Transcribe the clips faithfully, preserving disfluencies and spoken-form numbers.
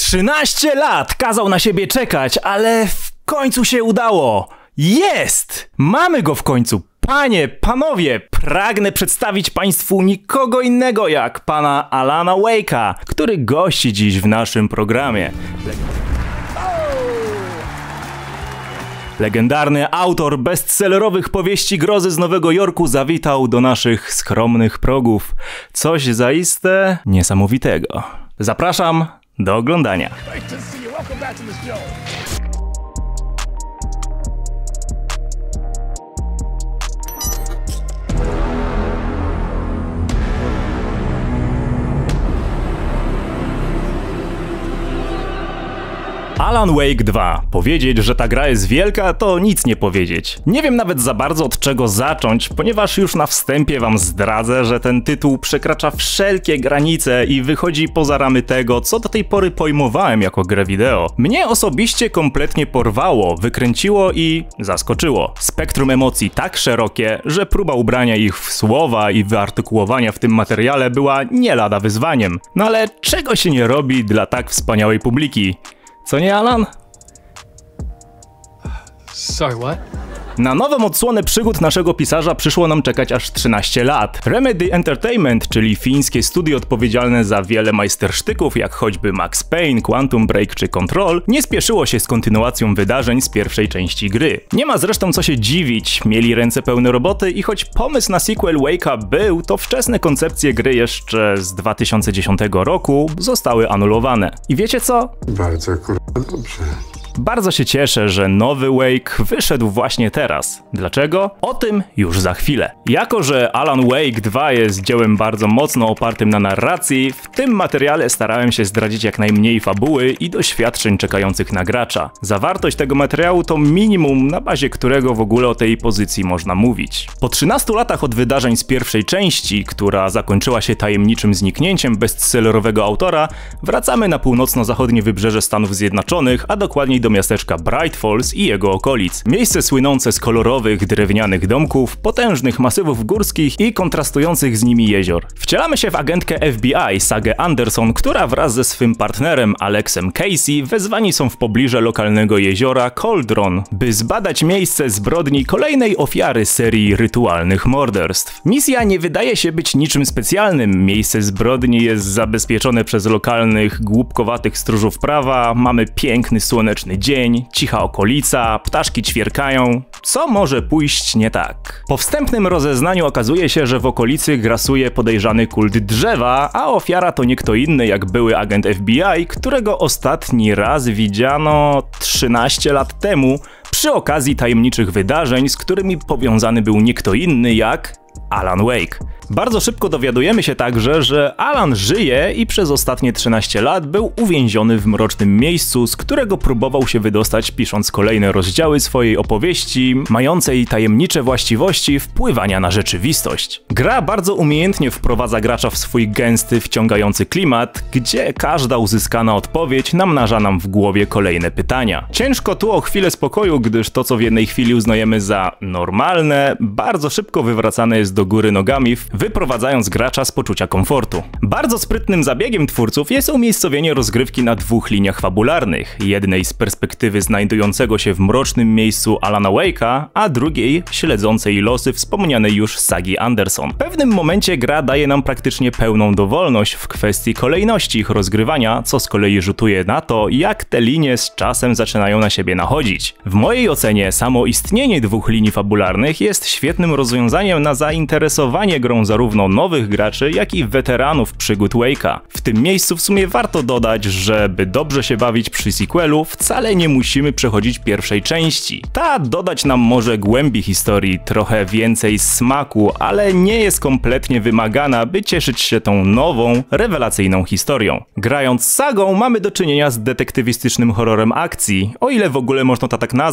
trzynaście lat kazał na siebie czekać, ale w końcu się udało. Jest! Mamy go w końcu. Panie, panowie, pragnę przedstawić państwu nikogo innego jak pana Alana Wake'a, który gości dziś w naszym programie. Legendarny autor bestsellerowych powieści grozy z Nowego Jorku zawitał do naszych skromnych progów. Coś zaiste niesamowitego. Zapraszam do oglądania. Alan Wake dwa. Powiedzieć, że ta gra jest wielka, to nic nie powiedzieć. Nie wiem nawet za bardzo od czego zacząć, ponieważ już na wstępie wam zdradzę, że ten tytuł przekracza wszelkie granice i wychodzi poza ramy tego, co do tej pory pojmowałem jako grę wideo. Mnie osobiście kompletnie porwało, wykręciło i zaskoczyło. Spektrum emocji tak szerokie, że próba ubrania ich w słowa i wyartykułowania w tym materiale była nie lada wyzwaniem. No ale czego się nie robi dla tak wspaniałej publiki? Co nie, Alan? Sorry, what? Na nową odsłonę przygód naszego pisarza przyszło nam czekać aż trzynaście lat. Remedy Entertainment, czyli fińskie studio odpowiedzialne za wiele majstersztyków, jak choćby Max Payne, Quantum Break czy Control, nie spieszyło się z kontynuacją wydarzeń z pierwszej części gry. Nie ma zresztą co się dziwić, mieli ręce pełne roboty i choć pomysł na sequel Wake'a był, to wczesne koncepcje gry jeszcze z dwa tysiące dziesiątego roku zostały anulowane. I wiecie co? Bardzo kurwa dobrze. Bardzo się cieszę, że nowy Wake wyszedł właśnie teraz. Dlaczego? O tym już za chwilę. Jako że Alan Wake dwa jest dziełem bardzo mocno opartym na narracji, w tym materiale starałem się zdradzić jak najmniej fabuły i doświadczeń czekających na gracza. Zawartość tego materiału to minimum, na bazie którego w ogóle o tej pozycji można mówić. Po trzynastu latach od wydarzeń z pierwszej części, która zakończyła się tajemniczym zniknięciem bestsellerowego autora, wracamy na północno-zachodnie wybrzeże Stanów Zjednoczonych, a dokładniej do do miasteczka Bright Falls i jego okolic. Miejsce słynące z kolorowych, drewnianych domków, potężnych masywów górskich i kontrastujących z nimi jezior. Wcielamy się w agentkę F B I, Sagę Anderson, która wraz ze swym partnerem Alexem Casey wezwani są w pobliże lokalnego jeziora Cauldron, by zbadać miejsce zbrodni kolejnej ofiary serii rytualnych morderstw. Misja nie wydaje się być niczym specjalnym. Miejsce zbrodni jest zabezpieczone przez lokalnych, głupkowatych stróżów prawa, mamy piękny, słoneczny dzień, cicha okolica, ptaszki ćwierkają. Co może pójść nie tak? Po wstępnym rozeznaniu okazuje się, że w okolicy grasuje podejrzany kult drzewa, a ofiara to nie kto inny jak były agent F B I, którego ostatni raz widziano trzynaście lat temu przy okazji tajemniczych wydarzeń, z którymi powiązany był nie kto inny jak Alan Wake. Bardzo szybko dowiadujemy się także, że Alan żyje i przez ostatnie trzynaście lat był uwięziony w mrocznym miejscu, z którego próbował się wydostać, pisząc kolejne rozdziały swojej opowieści, mającej tajemnicze właściwości wpływania na rzeczywistość. Gra bardzo umiejętnie wprowadza gracza w swój gęsty, wciągający klimat, gdzie każda uzyskana odpowiedź namnaża nam w głowie kolejne pytania. Ciężko tu o chwilę spokoju, gdyż to, co w jednej chwili uznajemy za normalne, bardzo szybko wywracane jest do góry nogami, wyprowadzając gracza z poczucia komfortu. Bardzo sprytnym zabiegiem twórców jest umiejscowienie rozgrywki na dwóch liniach fabularnych. Jednej z perspektywy znajdującego się w mrocznym miejscu Alana Wake'a, a drugiej śledzącej losy wspomnianej już Sagi Anderson. W pewnym momencie gra daje nam praktycznie pełną dowolność w kwestii kolejności ich rozgrywania, co z kolei rzutuje na to, jak te linie z czasem zaczynają na siebie nachodzić. W mojej ocenie samo istnienie dwóch linii fabularnych jest świetnym rozwiązaniem na zainteresowanie grą zarówno nowych graczy, jak i weteranów przygód Wake'a. W tym miejscu w sumie warto dodać, że by dobrze się bawić przy sequelu, wcale nie musimy przechodzić pierwszej części. Ta dodać nam może głębi historii, trochę więcej smaku, ale nie jest kompletnie wymagana, by cieszyć się tą nową, rewelacyjną historią. Grając z sagą mamy do czynienia z detektywistycznym horrorem akcji, o ile w ogóle można to tak nazwać,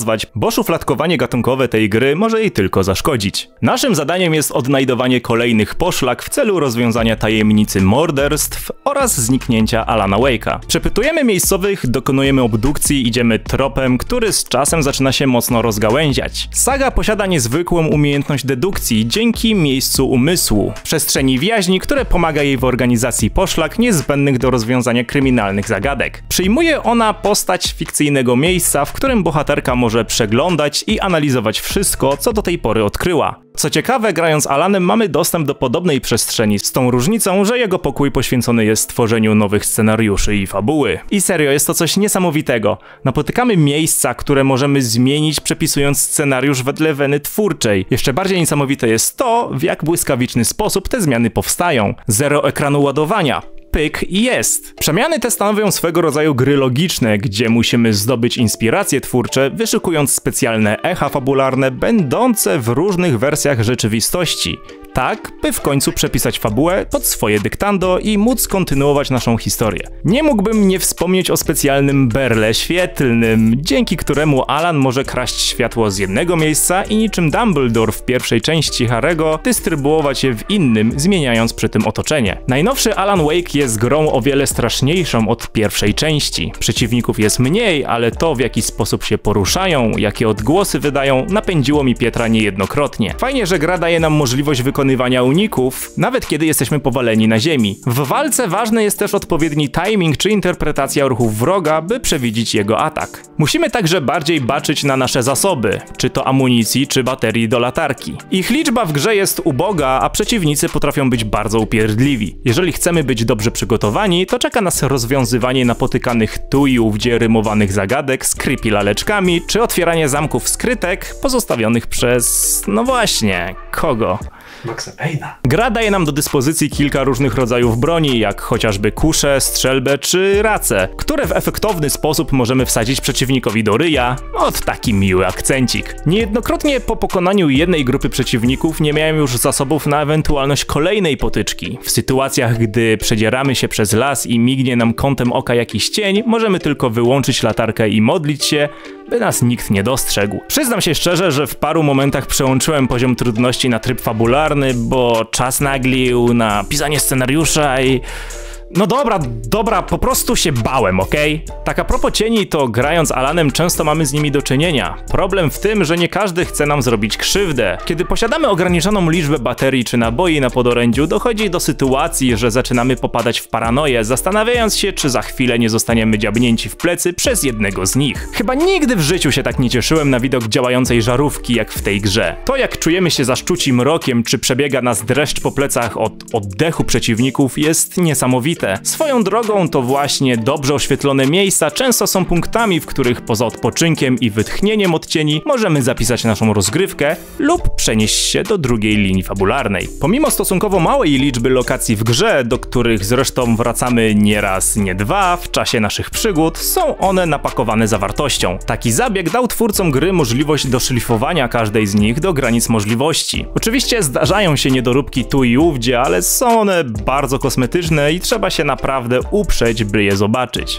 nazwać, bo szufladkowanie gatunkowe tej gry może jej tylko zaszkodzić. Naszym zadaniem jest odnajdowanie kolejnych poszlak w celu rozwiązania tajemnicy morderstw oraz zniknięcia Alana Wake'a. Przepytujemy miejscowych, dokonujemy obdukcji, idziemy tropem, który z czasem zaczyna się mocno rozgałęziać. Saga posiada niezwykłą umiejętność dedukcji dzięki miejscu umysłu, przestrzeni wjaźni, które pomaga jej w organizacji poszlak niezbędnych do rozwiązania kryminalnych zagadek. Przyjmuje ona postać fikcyjnego miejsca, w którym bohaterka może przeglądać i analizować wszystko, co do tej pory odkryła. Co ciekawe, grając Alanem mamy dostęp do podobnej przestrzeni, z tą różnicą, że jego pokój poświęcony jest tworzeniu nowych scenariuszy i fabuły. I serio, jest to coś niesamowitego. Napotykamy miejsca, które możemy zmienić, przepisując scenariusz wedle weny twórczej. Jeszcze bardziej niesamowite jest to, w jak błyskawiczny sposób te zmiany powstają. Zero ekranu ładowania. Pyk i jest. Przemiany te stanowią swego rodzaju gry logiczne, gdzie musimy zdobyć inspiracje twórcze, wyszukując specjalne echa fabularne będące w różnych wersjach rzeczywistości. Tak, by w końcu przepisać fabułę pod swoje dyktando i móc kontynuować naszą historię. Nie mógłbym nie wspomnieć o specjalnym berle świetlnym, dzięki któremu Alan może kraść światło z jednego miejsca i niczym Dumbledore w pierwszej części Harry'ego dystrybuować je w innym, zmieniając przy tym otoczenie. Najnowszy Alan Wake jest grą o wiele straszniejszą od pierwszej części. Przeciwników jest mniej, ale to, w jaki sposób się poruszają, jakie odgłosy wydają, napędziło mi Pietra niejednokrotnie. Fajnie, że gra daje nam możliwość wykonywania uników, nawet kiedy jesteśmy powaleni na ziemi. W walce ważny jest też odpowiedni timing czy interpretacja ruchów wroga, by przewidzieć jego atak. Musimy także bardziej baczyć na nasze zasoby, czy to amunicji, czy baterii do latarki. Ich liczba w grze jest uboga, a przeciwnicy potrafią być bardzo upierdliwi. Jeżeli chcemy być dobrze przygotowani, to czeka nas rozwiązywanie napotykanych tu i ówdzie rymowanych zagadek z creepy laleczkami, czy otwieranie zamków skrytek pozostawionych przez... no właśnie, kogo? Maxa Payne'a. Gra daje nam do dyspozycji kilka różnych rodzajów broni, jak chociażby kusze, strzelbę czy race, które w efektowny sposób możemy wsadzić przeciwnikowi do ryja. Ot taki miły akcencik. Niejednokrotnie po pokonaniu jednej grupy przeciwników nie miałem już zasobów na ewentualność kolejnej potyczki. W sytuacjach, gdy przedzieramy się przez las i mignie nam kątem oka jakiś cień, możemy tylko wyłączyć latarkę i modlić się, by nas nikt nie dostrzegł. Przyznam się szczerze, że w paru momentach przełączyłem poziom trudności na tryb fabularny, bo czas naglił na pisanie scenariusza i... No dobra, dobra, po prostu się bałem, okej? Okay? Tak a propos cieni, to grając Alanem często mamy z nimi do czynienia. Problem w tym, że nie każdy chce nam zrobić krzywdę. Kiedy posiadamy ograniczoną liczbę baterii czy naboi na podorędziu, dochodzi do sytuacji, że zaczynamy popadać w paranoję, zastanawiając się, czy za chwilę nie zostaniemy dziabnięci w plecy przez jednego z nich. Chyba nigdy w życiu się tak nie cieszyłem na widok działającej żarówki jak w tej grze. To, jak czujemy się zaszczuci mrokiem, czy przebiega nas dreszcz po plecach od oddechu przeciwników, jest niesamowite. Swoją drogą to właśnie dobrze oświetlone miejsca często są punktami, w których poza odpoczynkiem i wytchnieniem od cieni możemy zapisać naszą rozgrywkę lub przenieść się do drugiej linii fabularnej. Pomimo stosunkowo małej liczby lokacji w grze, do których zresztą wracamy nie raz, nie dwa w czasie naszych przygód, są one napakowane zawartością. Taki zabieg dał twórcom gry możliwość doszlifowania każdej z nich do granic możliwości. Oczywiście zdarzają się niedoróbki tu i ówdzie, ale są one bardzo kosmetyczne i trzeba się naprawdę uprzeć, by je zobaczyć.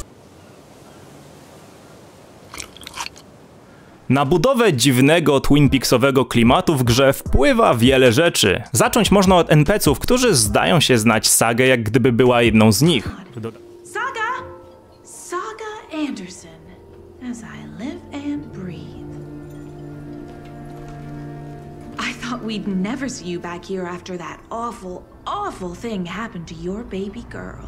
Na budowę dziwnego Twin Peaksowego klimatu w grze wpływa wiele rzeczy. Zacząć można od en pe ców, którzy zdają się znać sagę, jak gdyby była jedną z nich. Saga! Saga Anderson, as I live and breathe. I thought we'd never see you back here after that awful, awful thing happened to your baby girl.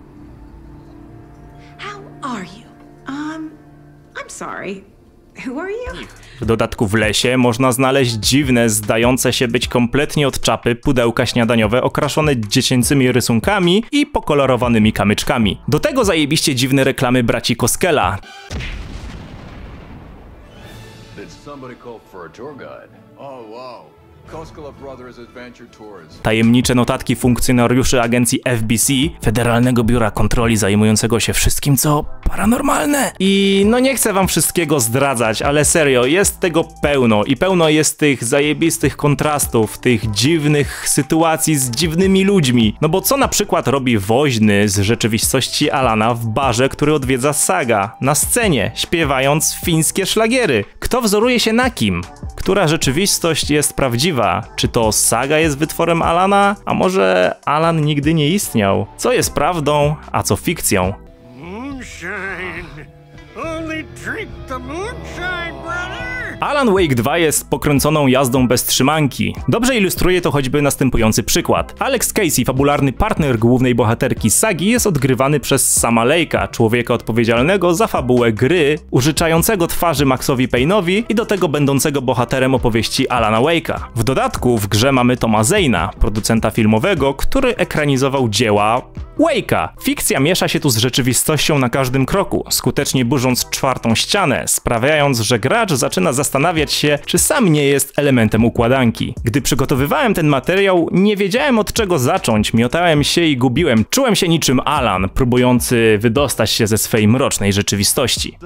How are you? Um, I'm sorry. Who are you? W dodatku w lesie można znaleźć dziwne, zdające się być kompletnie od czapy pudełka śniadaniowe okraszone dziecięcymi rysunkami i pokolorowanymi kamyczkami. Do tego zajebiście dziwne reklamy braci Koskela. Did somebody call for a tour guide? Oh, wow. Tajemnicze notatki funkcjonariuszy agencji F B C, Federalnego Biura Kontroli zajmującego się wszystkim, co paranormalne. I no nie chcę wam wszystkiego zdradzać, ale serio, jest tego pełno i pełno jest tych zajebistych kontrastów, tych dziwnych sytuacji z dziwnymi ludźmi. No bo co na przykład robi woźny z rzeczywistości Alana w barze, który odwiedza Saga, na scenie, śpiewając fińskie szlagiery? Kto wzoruje się na kim? Która rzeczywistość jest prawdziwa? Czy to Saga jest wytworem Alana? A może Alan nigdy nie istniał? Co jest prawdą, a co fikcją? Moonshine. Only drink the moonshine, brother. Alan Wake dwa jest pokręconą jazdą bez trzymanki. Dobrze ilustruje to choćby następujący przykład. Alex Casey, fabularny partner głównej bohaterki Sagi, jest odgrywany przez Sama Lake'a, człowieka odpowiedzialnego za fabułę gry, użyczającego twarzy Maxowi Payne'owi i do tego będącego bohaterem opowieści Alana Wake'a. W dodatku w grze mamy Toma Zayna, producenta filmowego, który ekranizował dzieła Wake'a. Fikcja miesza się tu z rzeczywistością na każdym kroku, skutecznie burząc czwartą ścianę, sprawiając, że gracz zaczyna zastanawiać się, czy sam nie jest elementem układanki. Gdy przygotowywałem ten materiał, nie wiedziałem od czego zacząć, miotałem się i gubiłem. Czułem się niczym Alan, próbujący wydostać się ze swej mrocznej rzeczywistości.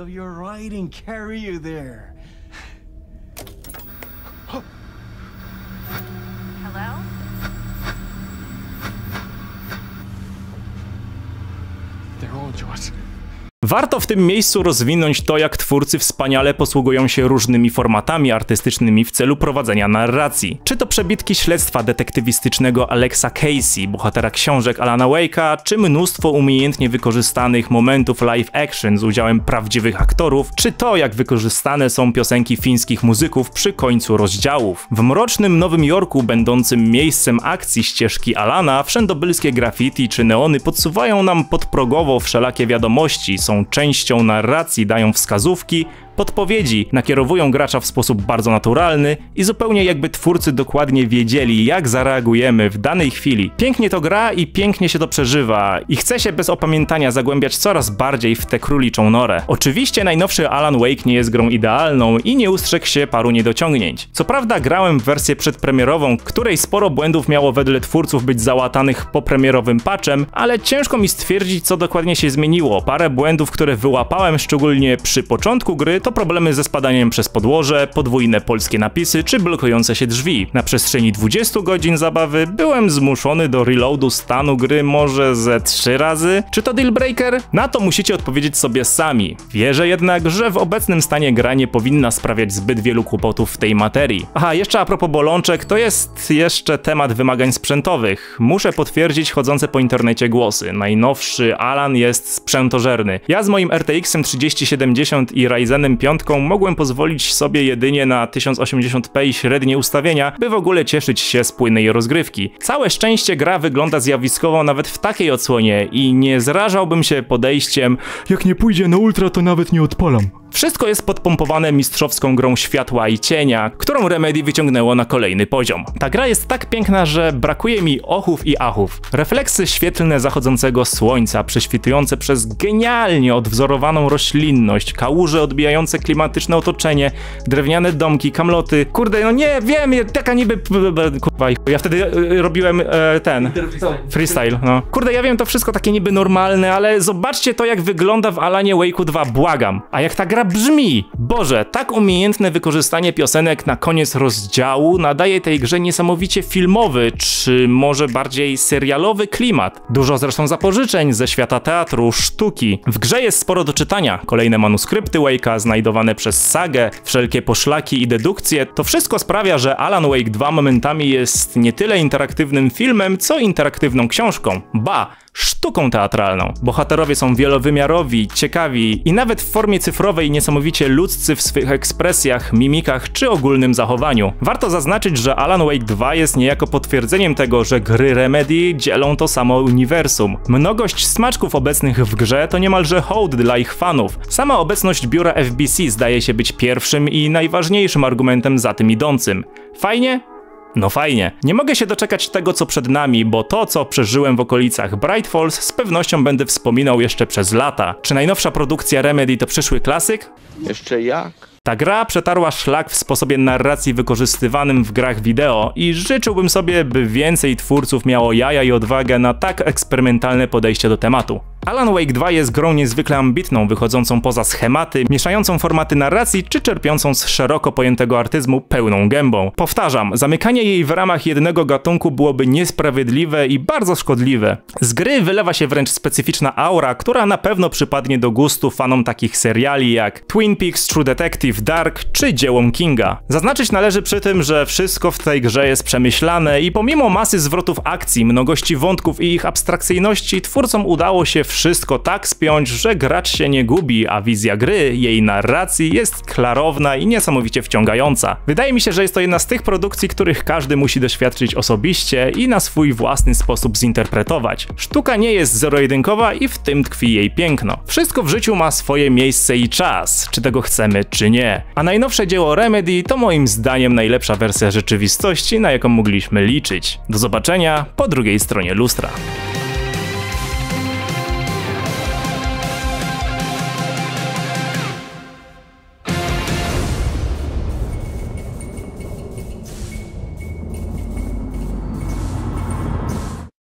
Warto w tym miejscu rozwinąć to, jak twórcy wspaniale posługują się różnymi formatami artystycznymi w celu prowadzenia narracji. Czy to przebitki śledztwa detektywistycznego Alexa Casey, bohatera książek Alana Wake'a, czy mnóstwo umiejętnie wykorzystanych momentów live action z udziałem prawdziwych aktorów, czy to, jak wykorzystane są piosenki fińskich muzyków przy końcu rozdziałów. W mrocznym Nowym Jorku, będącym miejscem akcji ścieżki Alana, wszędobylskie graffiti czy neony podsuwają nam podprogowo wszelakie wiadomości, są częścią narracji, dają wskazówki, podpowiedzi, nakierowują gracza w sposób bardzo naturalny i zupełnie jakby twórcy dokładnie wiedzieli, jak zareagujemy w danej chwili. Pięknie to gra i pięknie się to przeżywa i chce się bez opamiętania zagłębiać coraz bardziej w tę króliczą norę. Oczywiście najnowszy Alan Wake nie jest grą idealną i nie ustrzegł się paru niedociągnięć. Co prawda grałem w wersję przedpremierową, której sporo błędów miało wedle twórców być załatanych po premierowym patchem, ale ciężko mi stwierdzić, co dokładnie się zmieniło. Parę błędów, które wyłapałem szczególnie przy początku gry, to problemy ze spadaniem przez podłoże, podwójne polskie napisy czy blokujące się drzwi. Na przestrzeni dwudziestu godzin zabawy byłem zmuszony do reloadu stanu gry może ze trzy razy. Czy to dealbreaker? Na to musicie odpowiedzieć sobie sami. Wierzę jednak, że w obecnym stanie gra nie powinna sprawiać zbyt wielu kłopotów w tej materii. Aha, jeszcze a propos bolączek, to jest jeszcze temat wymagań sprzętowych. Muszę potwierdzić chodzące po internecie głosy. Najnowszy Alan jest sprzętożerny. Ja z moim R T X-em trzydzieści siedemdziesiąt i Ryzenem piątką mogłem pozwolić sobie jedynie na tysiąc osiemdziesiąt p i średnie ustawienia, by w ogóle cieszyć się z płynnej rozgrywki. Całe szczęście gra wygląda zjawiskowo nawet w takiej odsłonie i nie zrażałbym się podejściem jak nie pójdzie na ultra, to nawet nie odpalam. Wszystko jest podpompowane mistrzowską grą światła i cienia, którą Remedy wyciągnęło na kolejny poziom. Ta gra jest tak piękna, że brakuje mi ochów i achów. Refleksy świetlne zachodzącego słońca, prześwitujące przez genialnie odwzorowaną roślinność, kałuże odbijające klimatyczne otoczenie, drewniane domki, kamloty. Kurde, no nie wiem, taka niby... Kurwa, ja wtedy robiłem e, ten... Freestyle, no. Kurde, ja wiem, to wszystko takie niby normalne, ale zobaczcie to, jak wygląda w Alanie Wake'u dwa, błagam. A jak ta gra brzmi! Boże, tak umiejętne wykorzystanie piosenek na koniec rozdziału nadaje tej grze niesamowicie filmowy, czy może bardziej serialowy klimat. Dużo zresztą zapożyczeń ze świata teatru, sztuki. W grze jest sporo do czytania. Kolejne manuskrypty Wake'a znajdowane przez Sagę, wszelkie poszlaki i dedukcje. To wszystko sprawia, że Alan Wake dwa momentami jest nie tyle interaktywnym filmem, co interaktywną książką. Ba! Sztuką teatralną. Bohaterowie są wielowymiarowi, ciekawi i nawet w formie cyfrowej niesamowicie ludzcy w swych ekspresjach, mimikach czy ogólnym zachowaniu. Warto zaznaczyć, że Alan Wake dwa jest niejako potwierdzeniem tego, że gry Remedy dzielą to samo uniwersum. Mnogość smaczków obecnych w grze to niemalże hołd dla ich fanów. Sama obecność biura F B C zdaje się być pierwszym i najważniejszym argumentem za tym idącym. Fajnie? No fajnie. Nie mogę się doczekać tego, co przed nami, bo to, co przeżyłem w okolicach Bright Falls, z pewnością będę wspominał jeszcze przez lata. Czy najnowsza produkcja Remedy to przyszły klasyk? Jeszcze jak? Ta gra przetarła szlak w sposobie narracji wykorzystywanym w grach wideo i życzyłbym sobie, by więcej twórców miało jaja i odwagę na tak eksperymentalne podejście do tematu. Alan Wake dwa jest grą niezwykle ambitną, wychodzącą poza schematy, mieszającą formaty narracji czy czerpiącą z szeroko pojętego artyzmu pełną gębą. Powtarzam, zamykanie jej w ramach jednego gatunku byłoby niesprawiedliwe i bardzo szkodliwe. Z gry wylewa się wręcz specyficzna aura, która na pewno przypadnie do gustu fanom takich seriali jak Twin Peaks, True Detective, Dark czy dziełom Kinga. Zaznaczyć należy przy tym, że wszystko w tej grze jest przemyślane i pomimo masy zwrotów akcji, mnogości wątków i ich abstrakcyjności, twórcom udało się wszystko tak spiąć, że gracz się nie gubi, a wizja gry, jej narracji jest klarowna i niesamowicie wciągająca. Wydaje mi się, że jest to jedna z tych produkcji, których każdy musi doświadczyć osobiście i na swój własny sposób zinterpretować. Sztuka nie jest zero-jedynkowa i w tym tkwi jej piękno. Wszystko w życiu ma swoje miejsce i czas, czy tego chcemy, czy nie. A najnowsze dzieło Remedy to moim zdaniem najlepsza wersja rzeczywistości, na jaką mogliśmy liczyć. Do zobaczenia po drugiej stronie lustra.